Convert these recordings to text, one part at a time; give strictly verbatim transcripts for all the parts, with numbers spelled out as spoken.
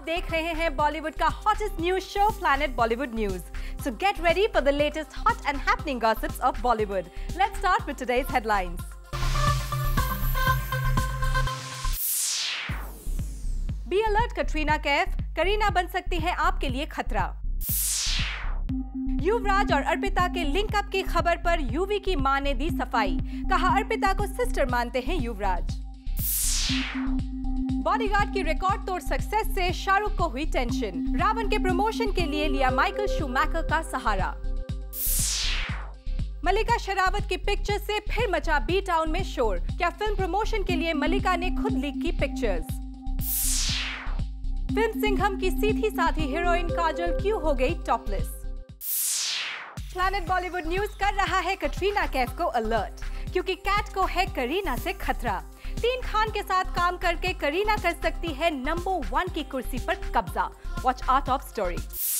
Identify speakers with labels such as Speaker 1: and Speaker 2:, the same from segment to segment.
Speaker 1: आप देख रहे हैं बॉलीवुड का hottest news show Planet Bollywood news. So get ready for the latest hot and happening gossips of Bollywood. Let's start with today's headlines. Be alert Katrina Kaif, Kareena बन सकती है आपके लिए खतरा। युवराज और अर्पिता के लिंक अप की खबर पर युवी की मां ने दी सफाई, कहा अर्पिता को सिस्टर मानते हैं युवराज। बॉडीगार्ड की रिकॉर्ड तोड़ सक्सेस से शाहरुख को हुई टेंशन, रावण के प्रमोशन के लिए लिया माइकल शूमैकर का सहारा। मल्लिका शेरावत की पिक्चर से फिर मचा बी टाउन में शोर, क्या फिल्म प्रमोशन के लिए मल्लिका ने खुद लीक की पिक्चर्स। फिल्म सिंघम की सीधी साधी हीरोइन काजल क्यों हो गई टॉपलेस। प्लैनेट बॉलीवुड न्यूज कर रहा है कटरीना कैफ को अलर्ट, क्योंकि कैट को है करीना से खतरा। तीन खान के साथ काम करके करीना कर सकती है नंबर वन की कुर्सी पर कब्जा। Watch our top story.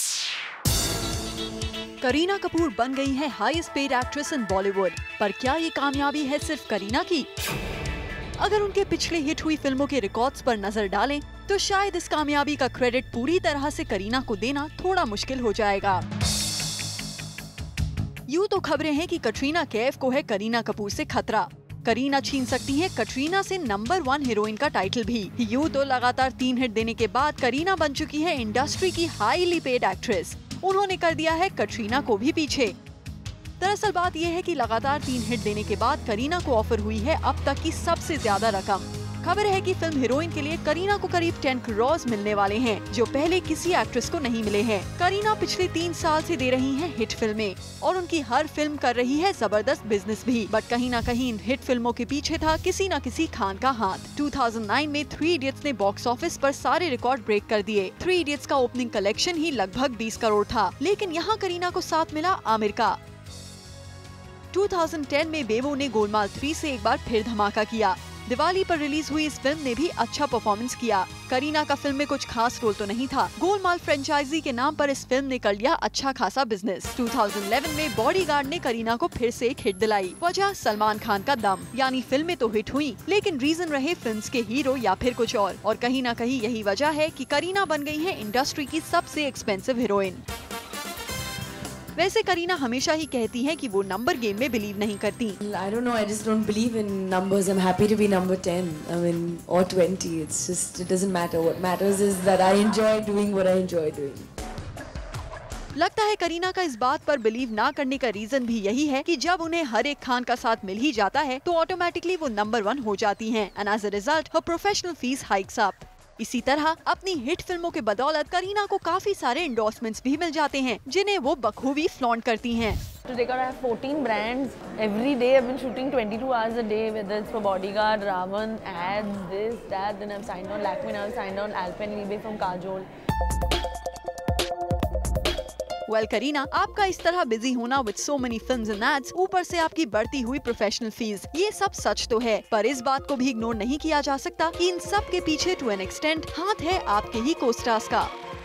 Speaker 2: Kareena Kapoor बन गई है highest paid actress in Bollywood, पर क्या ये कामयाबी है सिर्फ करीना की? अगर उनके पिछले हिट हुई फिल्मों के रिकॉर्ड्स पर नजर डालें, तो शायद इस कामयाबी का क्रेडिट पूरी तरह से करीना को देना थोड़ा मुश्किल हो जाएगा। यूँ तो खबरें हैं कि कटरीना कैफ को है करीना कपूर से खतरा। करीना छीन सकती है कटरीना से नंबर वन हीरोइन का टाइटल भी। यूँ तो लगातार तीन हिट देने के बाद करीना बन चुकी है इंडस्ट्री की हाईली पेड एक्ट्रेस। उन्होंने कर दिया है कटरीना को भी पीछे। दरअसल बात यह है कि लगातार तीन हिट देने के बाद करीना को ऑफर हुई है अब तक की सबसे ज्यादा रकम। खबर है कि फिल्म हीरोइन के लिए करीना को करीब टेन करोड़ मिलने वाले हैं, जो पहले किसी एक्ट्रेस को नहीं मिले हैं। करीना पिछले तीन साल से दे रही हैं हिट फिल्में और उनकी हर फिल्म कर रही है जबरदस्त बिजनेस भी। बट कहीं ना कहीं इन हिट फिल्मों के पीछे था किसी न किसी खान का हाथ। दो हज़ार नौ में थ्री इडियट्स ने बॉक्स ऑफिस पर सारे रिकॉर्ड ब्रेक कर दिए। थ्री इडियट्स का ओपनिंग कलेक्शन ही लगभग बीस करोड़ था, लेकिन यहाँ करीना को साथ मिला आमिर का। दो हज़ार दस में बेबो ने गोलमाल थ्री से एक बार फिर धमाका किया। दिवाली पर रिलीज हुई इस फिल्म ने भी अच्छा परफॉर्मेंस किया। करीना का फिल्म में कुछ खास रोल तो नहीं था। गोलमाल फ्रेंचाइजी के नाम पर इस फिल्म ने कर लिया अच्छा खासा बिजनेस। दो हज़ार ग्यारह में बॉडीगार्ड ने करीना को फिर से एक हिट दिलाई। वजह सलमान खान का दम, यानी फिल्में तो हिट हुई, लेकिन रीजन रहे फिल्म्स के हीरो या फिर कुछ और। और कहीं न कहीं यही वजह है कि करीना बन गई है इंडस्ट्री की सबसे एक्सपेंसिव हीरोइन। वैसे करीना हमेशा ही कहती हैं कि वो नंबर गेम में बिलीव नहीं करती।
Speaker 3: I don't know, I just don't believe in numbers. I'm happy to be number ten, I mean, or twenty. It's just, it doesn't matter. What matters is that I enjoy doing what I enjoy doing.
Speaker 2: लगता है करीना का इस बात पर believe ना करने का reason भी यही है कि जब उन्हें हर एक खान का साथ मिल ही जाता है, तो ऑटोमेटिकली वो नंबर वन हो जाती हैं। एंड एज अ रिजल्ट हर प्रोफेशनल फीस हाइक्स अप। इसी तरह अपनी हिट फिल्मों के बदौलत करीना को काफी सारे एंडोर्समेंट्स भी मिल जाते हैं, जिन्हें वो बखूबी फ्लॉन्ट करती हैं।
Speaker 3: Today I have fourteen brands. Every day I've been shooting twenty-two hours a day, whether it's for Bodyguard, Ravan, ads, this, that. Then I've signed on Lakme, now I've signed on Alpenlibe from Kajol.
Speaker 2: Well well, Kareena, आपका इस तरह busy होना with so many films and ads, ऊपर से आपकी बढ़ती हुई professional fees, ये सब सच तो है, पर इस बात को भी इग्नोर नहीं किया जा सकता कि इन सब के पीछे टू एन एक्सटेंट हाथ है आपके ही को-स्टार्स का।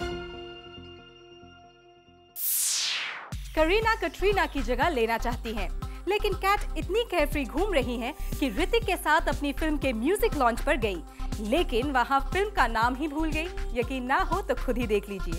Speaker 1: करीना कटरीना की जगह लेना चाहती हैं, लेकिन कैट इतनी केयरफ्री घूम रही हैं कि ऋतिक के साथ अपनी फिल्म के म्यूजिक लॉन्च पर गई, लेकिन वहां फिल्म का नाम ही भूल गई। यकीन ना हो तो खुद ही देख लीजिए।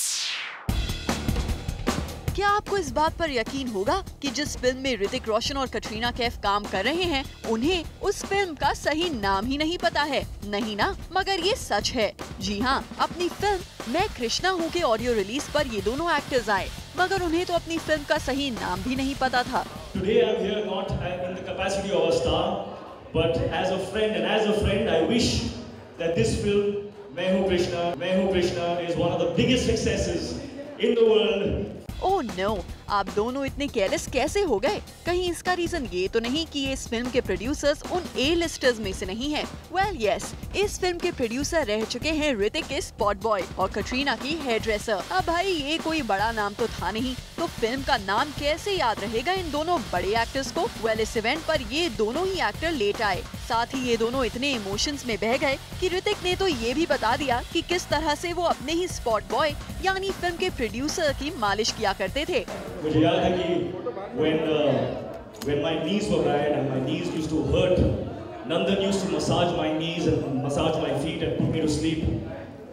Speaker 2: क्या आपको इस बात पर यकीन होगा कि जिस फिल्म में ऋतिक रोशन और कटरीना कैफ काम कर रहे हैं, उन्हें उस फिल्म का सही नाम ही नहीं पता है? नहीं ना, मगर ये सच है। जी हाँ, अपनी फिल्म मैं कृष्णा हूँ के ऑडियो रिलीज पर ये दोनों एक्टर्स आए, मगर उन्हें तो अपनी फिल्म का सही नाम भी नहीं पता था।
Speaker 4: Today I'm here not in the capacity of a star, but as a friend, and as a friend I wish that this film मैं हूँ कृष्णा, मैं हूँ Krishna is one of the biggest successes in the world.
Speaker 2: Oh no, आप दोनों इतने careless कैसे हो गए? कहीं इसका रीजन ये तो नहीं कि ये इस फिल्म के प्रोड्यूसर्स उन ए लिस्टर्स में से नहीं हैं? वेल यस, इस फिल्म के प्रोड्यूसर रह चुके हैं ऋतिक के स्पॉट बॉय और कटरीना की हेयर ड्रेसर। अब भाई ये कोई बड़ा नाम तो था नहीं, तो फिल्म का नाम कैसे याद रहेगा इन दोनों बड़े एक्टर्स को? वेल इस इवेंट पर ये दोनों ही एक्टर लेट आए, साथ ही ये दोनों इतने इमोशंस में बह गए कि ऋतिक ने तो ये भी बता दिया कि किस तरह से वो अपने ही स्पॉट बॉय यानी फिल्म के प्रोड्यूसर की मालिश किया करते थे।
Speaker 4: मुझे याद है कि when uh, when my knees were bad and my knees used to hurt, Nandan used to massage my knees and massage my feet and put me to sleep.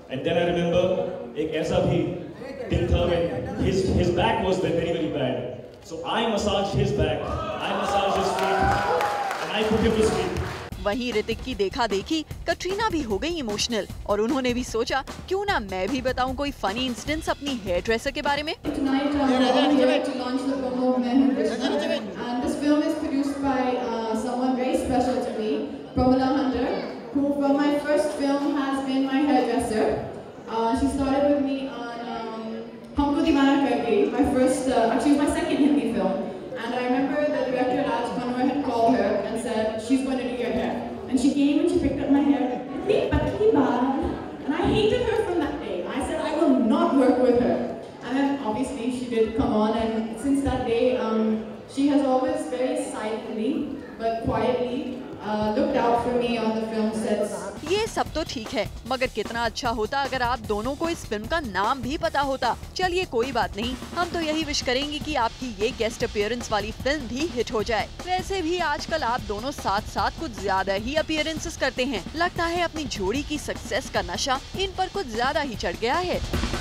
Speaker 4: And then I remember एक ऐसा भी दिन था when his his back was very very bad. So I massaged his back, I massaged his feet, and I put him to sleep.
Speaker 2: वहीं ऋतिक की देखा देखी कटरीना भी हो गई इमोशनल और उन्होंने भी सोचा क्यों ना मैं भी बताऊं कोई फनी इंसिडेंट्स अपनी हेयर ड्रेसर के बारे में।
Speaker 5: Tonight I'm here to launch the film of मैं हूँ Krishna, and this film is produced by uh, someone very special to me, Pramila Hunter, who from my first film has been my hairdresser. Uh, she started with me on um, Humko Deewana Kar Gayi, my first, uh, actually it was my second Hindi film, and I remember the director Raj Khanwar had called her and said she's going to do your hair. And she came and she picked up my hair. And I hated her from that day. I said I will not work with her. And then obviously she did come on, and since that day, um, she has always very silently but quietly uh, looked out for me on the film sets.
Speaker 2: ये सब तो ठीक है, मगर कितना अच्छा होता अगर आप दोनों को इस फिल्म का नाम भी पता होता। चलिए कोई बात नहीं, हम तो यही विश करेंगे कि आपकी ये गेस्ट अपीयरेंस वाली फिल्म भी हिट हो जाए। वैसे भी आजकल आप दोनों साथ साथ कुछ ज्यादा ही अपीयरेंसेस करते हैं। लगता है अपनी जोड़ी की सक्सेस का नशा इन पर कुछ ज्यादा ही चढ़ गया है।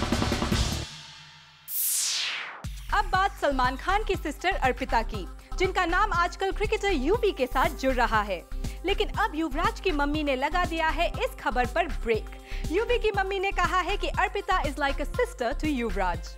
Speaker 1: अब बात सलमान खान की सिस्टर अर्पिता की, जिनका नाम आजकल क्रिकेटर यूवी के साथ जुड़ रहा है। लेकिन अब युवराज की मम्मी ने लगा दिया है इस खबर पर ब्रेक। यूवी की मम्मी ने कहा है कि Arpita is like a sister to Yuvraj.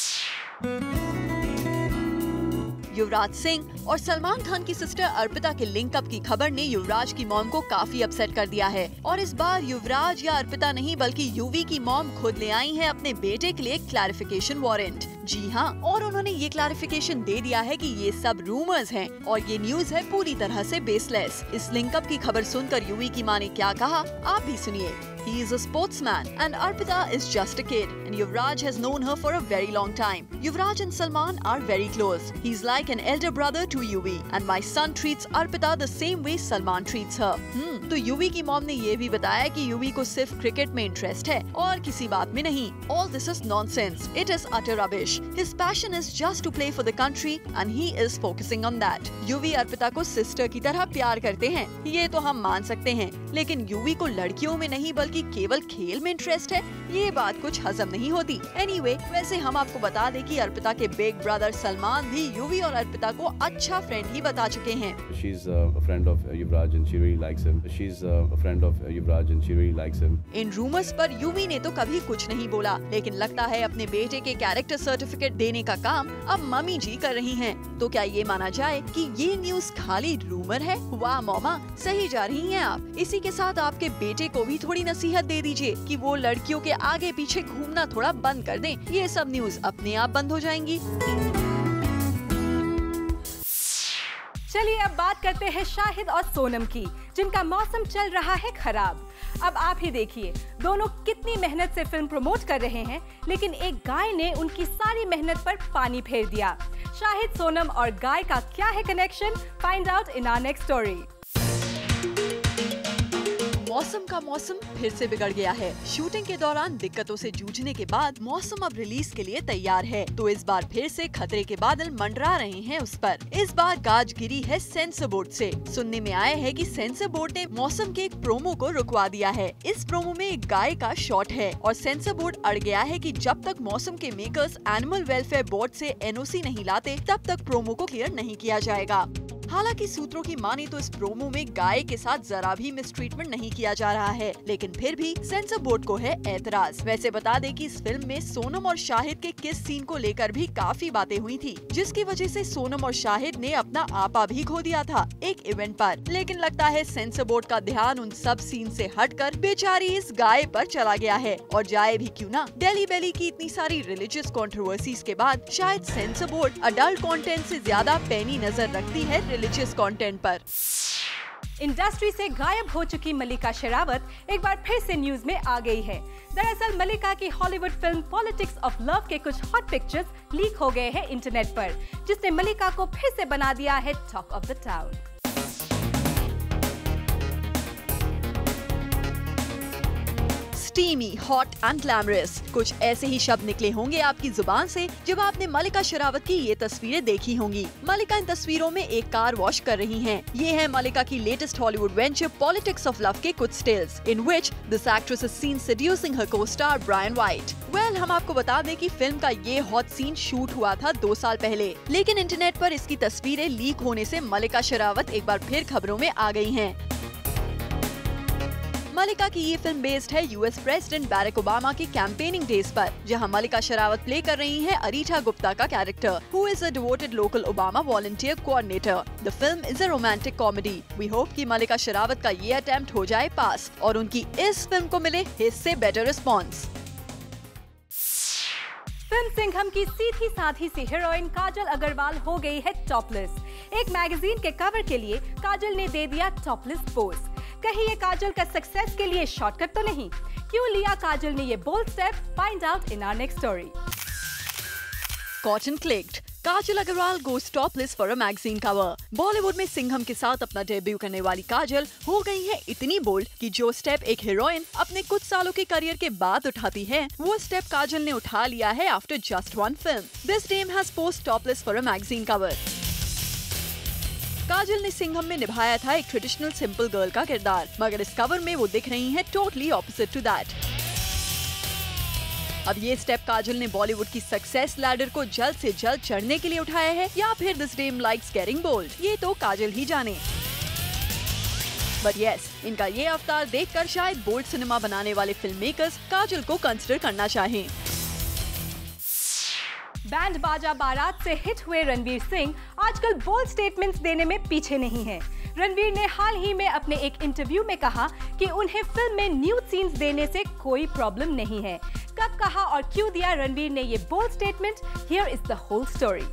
Speaker 2: Yuvraj Singh और सलमान खान की सिस्टर अर्पिता के लिंक अप की खबर ने युवराज की मॉम को काफी अपसेट कर दिया है और इस बार युवराज या अर्पिता नहीं बल्कि यूवी की मॉम खुद ले आई है अपने बेटे के लिए क्लैरिफिकेशन वारंट। जी हाँ, और उन्होंने ये क्लैरिफिकेशन दे दिया है कि ये सब रूमर्स हैं और ये न्यूज है पूरी तरह से बेसलेस। इस लिंक अप की खबर सुनकर यूवी की माँ ने क्या कहा, आप भी सुनिए। He is a sportsman and Arpita is just a kid and Yuvraj has known her for a very long time. Yuvraj and Salman are very close. He's like an elder brother to Yuvi and my son treats Arpita the same way Salman treats her. Hmm, तो यूवी की mom ने ये भी बताया कि UV को सिर्फ cricket में इंटरेस्ट है और किसी बात में नहीं। All this is nonsense. It is utter rubbish. His passion is just to play for the country and he is focusing on that. Yuvi Arpita को सिस्टर की तरह प्यार करते हैं, ये तो हम मान सकते हैं, लेकिन यूवी को लड़कियों में नहीं बल्कि कि केवल खेल में इंटरेस्ट है, ये बात कुछ हजम नहीं होती। एनीवे, वैसे हम आपको बता दें कि अर्पिता के बिग ब्रदर सलमान भी यूवी और अर्पिता को अच्छा फ्रेंड ही बता चुके हैं।
Speaker 6: She's a friend of Yuvraj and she really likes him. She's a friend of Yuvraj and she really likes him.
Speaker 2: इन रूमर्स पर यूवी ने तो कभी कुछ नहीं बोला, लेकिन लगता है अपने बेटे के कैरेक्टर सर्टिफिकेट देने का काम अब मम्मी जी कर रही हैं। तो क्या ये माना जाए कि ये न्यूज खाली रूमर है? वाह मॉमा, सही जा रही हैं आप। इसी के साथ आपके बेटे को भी थोड़ी नसीहत दे दीजिए कि वो लड़कियों के आगे पीछे घूमना थोड़ा बंद कर दें। ये सब न्यूज अपने आप बंद हो जाएंगी।
Speaker 1: चलिए अब बात करते हैं शाहिद और सोनम की, जिनका मौसम चल रहा है खराब। अब आप ही देखिए, दोनों कितनी मेहनत से फिल्म प्रमोट कर रहे हैं, लेकिन एक गाय ने उनकी सारी मेहनत पर पानी फेर दिया। शाहिद, सोनम और गाय का क्या है connection? Find out in our next story.
Speaker 2: Mausam का मौसम फिर से बिगड़ गया है। शूटिंग के दौरान दिक्कतों से जूझने के बाद मौसम अब रिलीज के लिए तैयार है, तो इस बार फिर से खतरे के बादल मंडरा रहे हैं उस पर। इस बार गाज गिरी है सेंसर बोर्ड से। सुनने में आया है कि सेंसर बोर्ड ने मौसम के एक प्रोमो को रुकवा दिया है। इस प्रोमो में एक गाय का शॉट है और सेंसर बोर्ड अड़ गया है कि जब तक मौसम के मेकर्स एनिमल वेलफेयर बोर्ड से एनओसी नहीं लाते, तब तक प्रोमो को क्लियर नहीं किया जाएगा। हालांकि सूत्रों की माने तो इस प्रोमो में गाय के साथ जरा भी मिसट्रीटमेंट नहीं किया जा रहा है, लेकिन फिर भी सेंसर बोर्ड को है एतराज। वैसे बता दें कि इस फिल्म में सोनम और शाहिद के किस सीन को लेकर भी काफी बातें हुई थी, जिसकी वजह से सोनम और शाहिद ने अपना आपा भी खो दिया था एक इवेंट पर। लेकिन लगता है सेंसर बोर्ड का ध्यान उन सब सीन से हटकर बेचारी इस गाय पर चला गया है, और जाए भी क्यों ना। डेली बेली की इतनी सारी रिलीजियस कंट्रोवर्सीज के बाद शायद सेंसर बोर्ड अडल्ट कंटेंट से ज्यादा पैनी नजर रखती है रिलीजियस कंटेंट पर।
Speaker 1: इंडस्ट्री से गायब हो चुकी मल्लिका शेरावत एक बार फिर से न्यूज में आ गई है। दरअसल मल्लिका की Hollywood film Politics of love के कुछ हॉट पिक्चर्स लीक हो गए हैं इंटरनेट पर, जिसने मल्लिका को फिर से बना दिया है talk of the town.
Speaker 2: Steamy, hot and glamorous. कुछ ऐसे ही शब्द निकले होंगे आपकी जुबान से जब आपने मलिका शेरावत की ये तस्वीरें देखी होंगी। मलिका इन तस्वीरों में एक कार वॉश कर रही हैं। ये है मलिका की latest Hollywood venture politics of love के कुछ stills, in which this actress is seen seducing her co-star Brian White. Well, हम आपको बता दें कि फिल्म का ये हॉट सीन शूट हुआ था दो साल पहले, लेकिन इंटरनेट पर इसकी तस्वीरें लीक होने से मलिका शेरावत एक बार फिर खबरों में आ गई हैं। मलिका की ये फिल्म बेस्ड है यूएस प्रेसिडेंट बैरक ओबामा के कैंपेनिंग डेज पर, जहां मलिका शेरावत प्ले कर रही हैं अरीठा गुप्ता का character, who is a devoted local Obama volunteer coordinator. The film is a romantic comedy. We hope कि मलिका शेरावत का ये अटेम्प्ट हो जाए पास और उनकी इस फिल्म को मिले इससे बेटर रिस्पॉन्स।
Speaker 1: फिल्म सिंघम की सीधी साधी सी हीरोइन काजल अग्रवाल हो गई है टॉपलेस। एक मैगजीन के कवर के लिए काजल ने दे दिया टॉपलेस पोज। कहीं ये काजल का सक्सेस के लिए शॉर्टकट तो नहीं? क्यों लिया काजल ने ये bold step? Find out in our next story.
Speaker 2: Cotton clicked, Kajal Aggarwal goes topless for a magazine cover. Bollywood में सिंघम के साथ अपना डेब्यू करने वाली काजल हो गई है इतनी बोल्ड कि जो स्टेप एक हीरोइन अपने कुछ सालों के करियर के बाद उठाती है, वो स्टेप काजल ने उठा लिया है after just one film. This dame has posed topless for a magazine cover. Kajal ने सिंघम में निभाया था एक ट्रेडिशनल सिंपल गर्ल का किरदार, मगर इस कवर में वो दिख रही हैं टोटली ऑपोजिट टू दैट। अब ये स्टेप काजल ने बॉलीवुड की सक्सेस लैडर को जल्द से जल्द चढ़ने के लिए उठाया है या फिर this dame likes getting bold, ये तो काजल ही जाने। बट यस, इनका ये अवतार देखकर शायद बोल्ड सिनेमा बनाने वाले फिल्म मेकर्स काजल को कंसिडर करना चाहें।
Speaker 1: बैंड बाजा बारात से हिट हुए रणवीर सिंह आजकल बोल्ड स्टेटमेंट्स देने में पीछे नहीं हैं। रणवीर ने हाल ही में अपने एक इंटरव्यू में कहा कि उन्हें फिल्म में न्यूड सीन्स देने से कोई प्रॉब्लम नहीं है। कब कहा और क्यों दिया रणवीर ने ये bold statement? Here is the whole story.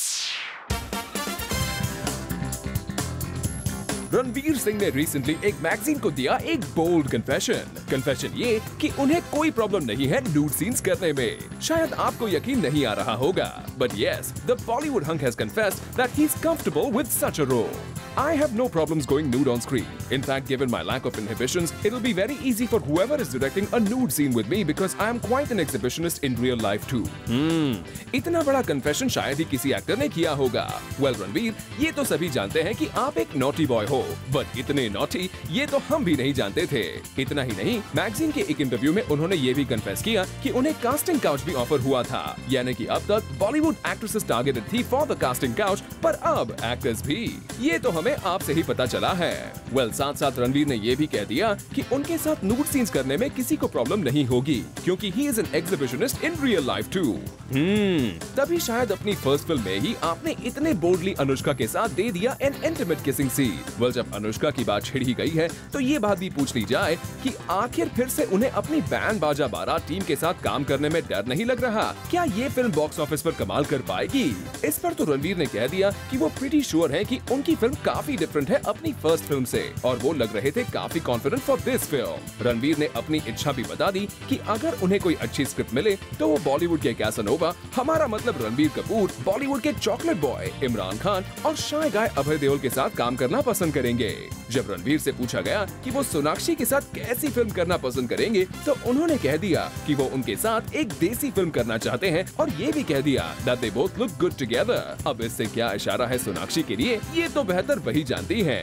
Speaker 7: Ranveer Singh ने रिसेंटली एक मैगजीन को दिया एक बोल्ड कन्फेशन। कन्फेशन ये कि उन्हें कोई प्रॉब्लम नहीं है न्यूड सीन्स करने में। शायद आपको यकीन नहीं आ रहा होगा, but yes, the Bollywood hunk has confessed that he is comfortable with such a role. I have no problems going nude on screen. In fact, given my lack of inhibitions, it'll be very easy for whoever is directing a nude scene with me because I am quite an exhibitionist in real life too. Hmm, इतना बड़ा confession शायद ही किसी actor ने किया होगा. Well, Ranveer, ये तो सभी जानते हैं कि आप एक naughty boy हो, but इतने naughty ये तो हम भी नहीं जानते थे. इतना ही नहीं, मैगजीन के एक इंटरव्यू में उन्होंने ये भी कन्फेस किया कि उन्हें कास्टिंग काउच भी ऑफर हुआ था. यानी कि अब तक बॉलीवुड एक्ट्रेसेस टारगेटेड थी फॉर द कास्टिंग काउच, पर अब एक्टर्स भी. ये तो हमें आपसे ही पता चला है. वेल, साथ साथ रणवीर ने ये भी कह दिया कि उनके साथ नूड सीन्स करने में किसी को प्रॉब्लम नहीं होगी क्योंकि he is an exhibitionist in real life too. Hmm, तभी शायद अपनी फर्स्ट फिल्म में ही आपने इतने बोल्डली अनुष्का के साथ दे दिया an intimate kissing scene. Well, जब अनुष्का की बात छिड़ ही गई है तो ये बात भी पूछ ली जाए कि आखिर फिर से उन्हें अपनी बैंड बाजा बारात टीम के साथ काम करने में डर नहीं लग रहा? क्या ये फिल्म बॉक्स ऑफिस पर कमाल कर पाएगी? इस पर तो रणवीर ने कह दिया कि वो प्रीटी श्योर है कि उनकी फिल्म काफी डिफरेंट है अपनी फर्स्ट फिल्म से और वो लग रहे थे काफी confident for this film. Ranveer ने अपनी इच्छा भी बता दी कि अगर उन्हें कोई अच्छी स्क्रिप्ट मिले तो वो बॉलीवुड के कैसानोवा, हमारा मतलब रणबीर कपूर, बॉलीवुड के चॉकलेट बॉय इमरान खान और शाय गाय अभय देओल के साथ काम करना पसंद करेंगे. जब रणवीर से पूछा गया कि वो सोनाक्षी के साथ कैसी फिल्म करना पसंद करेंगे तो उन्होंने कह दिया कि वो उनके साथ एक देसी फिल्म करना चाहते हैं और ये भी कह दिया that they both look good together. अब इससे क्या इशारा है सोनाक्षी के लिए, ये तो बेहतर वही जानती हैं.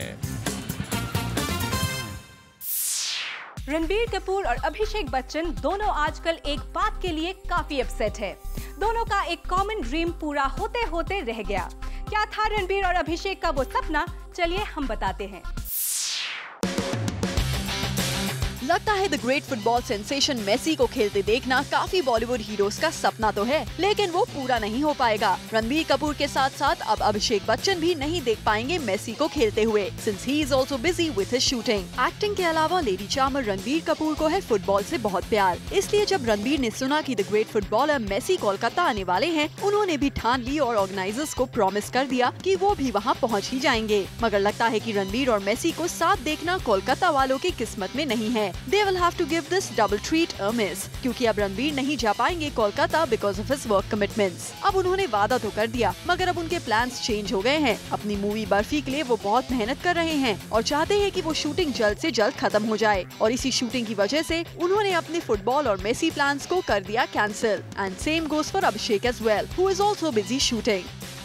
Speaker 1: रणबीर कपूर और अभिषेक बच्चन दोनों आजकल एक बात के लिए काफी अपसेट है. दोनों का एक कॉमन ड्रीम पूरा होते होते रह गया. क्या था रणबीर और अभिषेक का वो सपना? चलिए हम बताते हैं.
Speaker 2: लगता है the great football sensation Messi को खेलते देखना काफी बॉलीवुड हीरोज का सपना तो है, लेकिन वो पूरा नहीं हो पाएगा. रणबीर कपूर के साथ साथ अब अभिषेक बच्चन भी नहीं देख पाएंगे मेसी को खेलते हुए, since he is also busy with his shooting. Acting के अलावा लेडी चार्मर रणबीर कपूर को है फुटबॉल से बहुत प्यार. इसलिए जब रणबीर ने सुना कि the great footballer Messi Kolkata आने वाले हैं, उन्होंने भी ठान ली और ऑर्गेनाइजर्स को प्रॉमिस कर दिया कि वो भी वहाँ पहुँच ही जाएंगे. मगर लगता है कि रणबीर और मेसी को साथ देखना कोलकाता वालों की किस्मत में नहीं है. They will have to give this double treat a miss, क्योंकि अब रणबीर नहीं जा पाएंगे Kolkata because of his work commitments. अब उन्होंने वादा तो कर दिया, मगर अब उनके प्लान्स चेंज हो गए हैं। अपनी मूवी बर्फी के लिए वो बहुत मेहनत कर रहे हैं और चाहते हैं कि वो शूटिंग जल्द से जल्द खत्म हो जाए, और इसी शूटिंग की वजह से उन्होंने अपने फुटबॉल और मेसी प्लान्स को कर दिया cancel. And same goes for Abhishek as well, who is also busy shooting.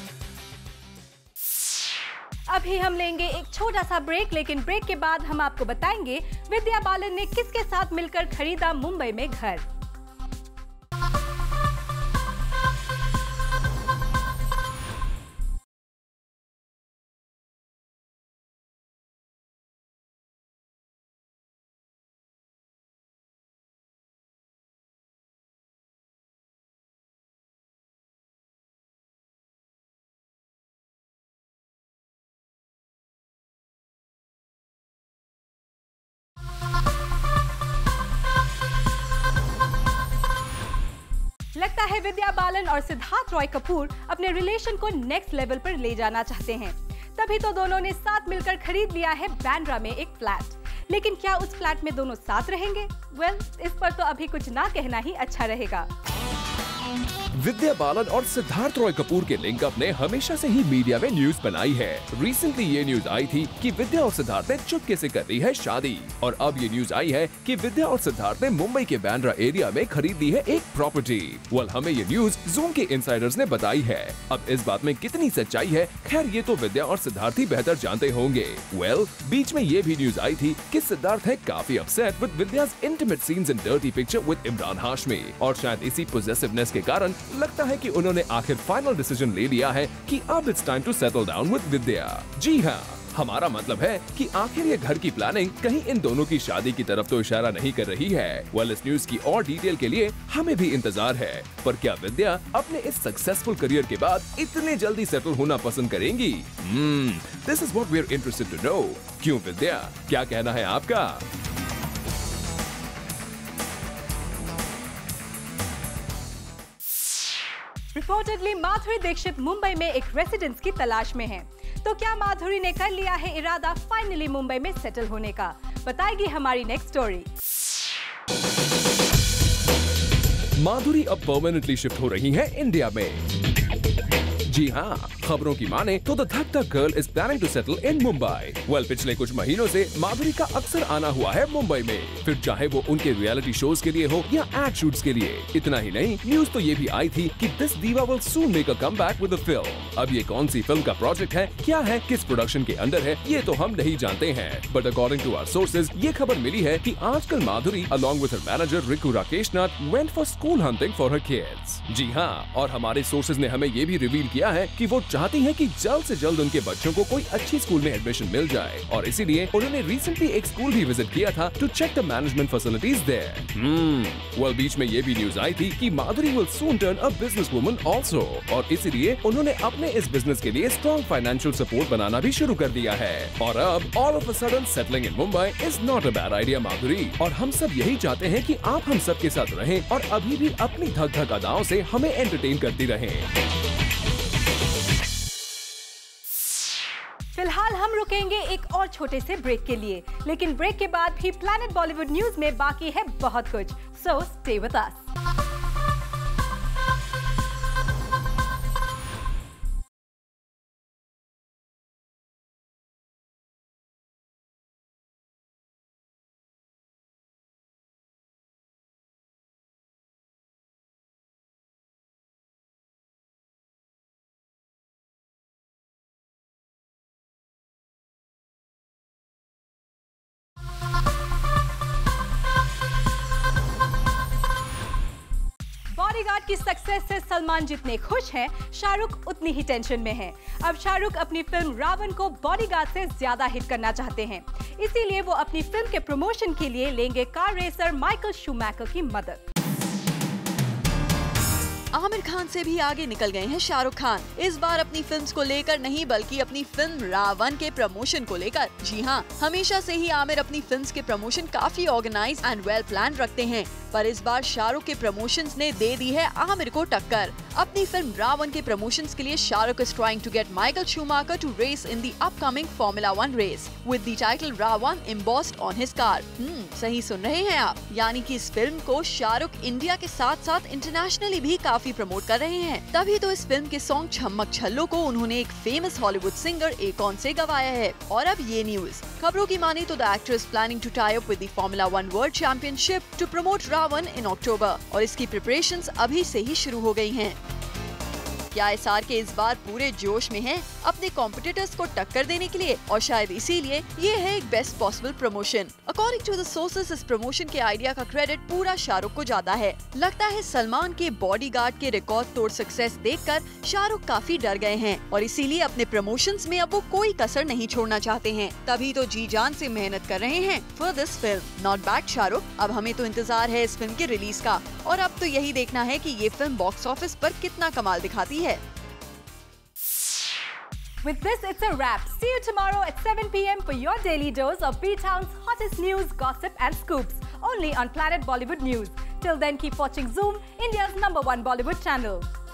Speaker 1: अभी हम लेंगे एक छोटा सा ब्रेक, लेकिन ब्रेक के बाद हम आपको बताएंगे विद्या बालन ने किसके साथ मिलकर खरीदा मुंबई में घर। लगता है विद्या बालन और सिद्धार्थ रॉय कपूर अपने रिलेशन को नेक्स्ट लेवल पर ले जाना चाहते हैं, तभी तो दोनों ने साथ मिलकर खरीद लिया है बांद्रा में एक फ्लैट। लेकिन क्या उस फ्लैट में दोनों साथ रहेंगे? वेल, इस पर तो अभी कुछ ना कहना ही अच्छा रहेगा।
Speaker 7: विद्या बालन और सिद्धार्थ रॉय कपूर के लिंकअप ने हमेशा से ही मीडिया में न्यूज बनाई है। रिसेंटली ये न्यूज आई थी कि विद्या और सिद्धार्थ ने चुपके से कर ली है शादी, और अब ये न्यूज आई है कि विद्या और सिद्धार्थ ने मुंबई के बांद्रा एरिया में खरीद ली है एक प्रॉपर्टी। वेल, हमें ये न्यूज जूम के इनसाइडर्स ने बताई है। अब इस बात में कितनी सच्चाई है, खैर ये तो विद्या और सिद्धार्थ ही बेहतर जानते होंगे। वेल, बीच में ये भी न्यूज आई थी कि सिद्धार्थ है काफी upset with Vidya's intimate scenes in dirty picture with Imran Hashmi, और शायद इसी पोजेसिवनेस के कारण लगता है कि उन्होंने आखिर फाइनल डिसीजन ले लिया है कि अब it's time to settle down with Vidya. जी हाँ, हमारा मतलब है कि आखिर ये घर की प्लानिंग कहीं इन दोनों की शादी की तरफ तो इशारा नहीं कर रही है। वेल, इस न्यूज की और डिटेल के लिए हमें भी इंतजार है, पर क्या विद्या अपने इस सक्सेसफुल करियर के बाद इतने जल्दी सेटल होना पसंद करेंगी? Hmm, this is what we are interested to know. क्यों विद्या, क्या कहना है आपका?
Speaker 1: रिपोर्टेडली माधुरी दीक्षित मुंबई में एक रेसिडेंस की तलाश में हैं। तो क्या माधुरी ने कर लिया है इरादा फाइनली मुंबई में सेटल होने का? बताएगी हमारी नेक्स्ट स्टोरी।
Speaker 7: माधुरी अब परमानेंटली शिफ्ट हो रही हैं इंडिया में। जी हाँ, खबरों की माने तो the Dhak Dhak girl is planning to settle in Mumbai. Well, पिछले कुछ महीनों से माधुरी का अक्सर आना हुआ है मुंबई में, फिर चाहे वो उनके रियलिटी शोज के लिए हो या एड शूट्स के लिए। इतना ही नहीं, न्यूज तो ये भी आई थी कि this diva will soon make a comeback with a film. अब ये कौन सी फिल्म का प्रोजेक्ट है, क्या है, किस प्रोडक्शन के अंदर है, ये तो हम नहीं जानते हैं, but according to our sources ये खबर मिली है कि आजकल Madhuri along with her manager Rikku Rakeshnath went for school hunting for her kids. जी हाँ, और हमारे सोर्सेज ने हमें ये भी रिवील किया है कि वो चाहती हैं कि जल्द से जल्द उनके बच्चों को कोई अच्छी स्कूल में एडमिशन मिल जाए, और इसीलिए उन्होंने रिसेंटली एक स्कूल भी विजिट किया था to check the management facilities there. Hmm, well, बीच में ये भी न्यूज आई थी कि Madhuri will soon turn a business woman also, और इसीलिए उन्होंने अपने इस बिजनेस के लिए स्ट्रॉन्ग फाइनेंशियल सपोर्ट बनाना भी शुरू कर दिया है। और अब all of a sudden settling in Mumbai is not a bad idea Madhuri, और हम सब यही चाहते हैं कि आप हम सब के साथ रहें और अभी भी अपनी धक धक अदाओं से हमें एंटरटेन करती रहें।
Speaker 1: फिलहाल हम रुकेंगे एक और छोटे से ब्रेक के लिए, लेकिन ब्रेक के बाद भी प्लैनेट बॉलीवुड न्यूज में बाकी है बहुत कुछ, so stay with us. Bodyguard की सक्सेस से सलमान जितने खुश हैं, शाहरुख उतनी ही टेंशन में हैं। अब शाहरुख अपनी फिल्म रावण को बॉडीगार्ड से ज्यादा हिट करना चाहते हैं, इसीलिए वो अपनी फिल्म के प्रमोशन के लिए लेंगे कार रेसर माइकल शूमैकर की मदद।
Speaker 2: आमिर खान से भी आगे निकल गए हैं शाहरुख खान, इस बार अपनी फिल्म्स को लेकर नहीं बल्कि अपनी फिल्म रावण के प्रमोशन को लेकर। जी हाँ, हमेशा से ही आमिर अपनी फिल्म्स के प्रमोशन काफी ऑर्गेनाइज एंड वेल प्लान रखते हैं, पर इस बार शाहरुख के प्रमोशंस ने दे दी है आमिर को टक्कर। अपनी फिल्म रावण के प्रमोशंस के लिए Shahrukh is trying to get Michael Schumacher to race in the upcoming Formula One race with the title Ravan embossed on his car. हम्म, सही सुन रहे हैं आप, यानी कि इस फिल्म को शाहरुख इंडिया के साथ साथ इंटरनेशनली भी काफी प्रमोट कर रहे हैं। तभी तो इस फिल्म के सॉन्ग छम्मक छल्लो को उन्होंने एक फेमस हॉलीवुड सिंगर एकोन से गवाया है। और अब ये न्यूज, खबरों की माने तो the actor is planning to tie up with the Formula One World Championship to promote Ra.One in October और इसकी प्रिपरेशंस अभी से ही शुरू हो गई हैं। क्या एस आर के इस बार पूरे जोश में हैं अपने कॉम्पिटिटर्स को टक्कर देने के लिए और शायद इसीलिए ये है एक best possible promotion. According to the sources इस प्रमोशन के आइडिया का क्रेडिट पूरा शाहरुख को जाता है। लगता है सलमान के बॉडीगार्ड के रिकॉर्ड तोड़ सक्सेस देखकर शाहरुख काफी डर गए हैं और इसीलिए अपने प्रमोशंस में अब वो कोई कसर नहीं छोड़ना चाहते हैं। तभी तो जी जान से मेहनत कर रहे हैं for this film. Not bad Shahrukh. अब हमें तो इंतजार है इस फिल्म के रिलीज का और अब तो यही देखना है कि ये फिल्म बॉक्स ऑफिस पर कितना कमाल दिखाती है।
Speaker 1: With this, it's a wrap. See you tomorrow at seven p m for your daily dose of B-Town's hottest news, gossip and scoops. Only on Planet Bollywood News. Till then, keep watching Zoom, India's number one Bollywood channel.